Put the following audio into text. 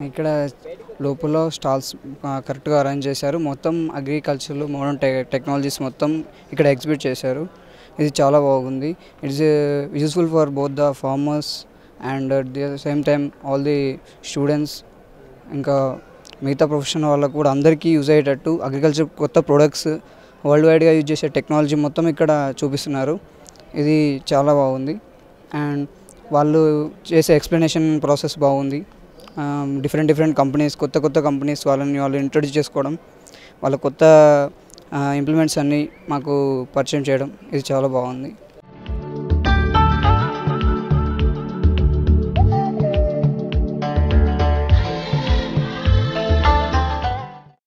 ఇక్కడ లోపల స్టాల్స్ కరెక్ట్గా అరేంజ్ చేశారు. మొత్తం అగ్రికల్చర్లో మోడర్న్ టెక్నాలజీస్ మొత్తం ఇక్కడ ఎగ్జిబిట్ చేశారు. ఇది చాలా బాగుంది. It's useful for both the farmers and at the same time all the students ఇంకా మిగతా ప్రొఫెషన్ వాళ్ళకు కూడా అందరికీ యూజ్ అయ్యేటట్టు అగ్రికల్చర్ కొత్త ప్రొడక్ట్స్ వరల్డ్ వైడ్గా యూజ్ చేసే టెక్నాలజీ మొత్తం ఇక్కడ చూపిస్తున్నారు. ఇది చాలా బాగుంది. అండ్ వాళ్ళు చేసే ఎక్స్ప్లెనేషన్ ప్రాసెస్ బాగుంది. డిఫరెంట్ కంపెనీస్ కొత్త కంపెనీస్ వాళ్ళు ఇంట్రొడ్యూస్ చేసుకోవడం, వాళ్ళ కొత్త ఇంప్లిమెంట్స్ అన్నీ మాకు పరిచయం చేయడం, ఇది చాలా బాగుంది.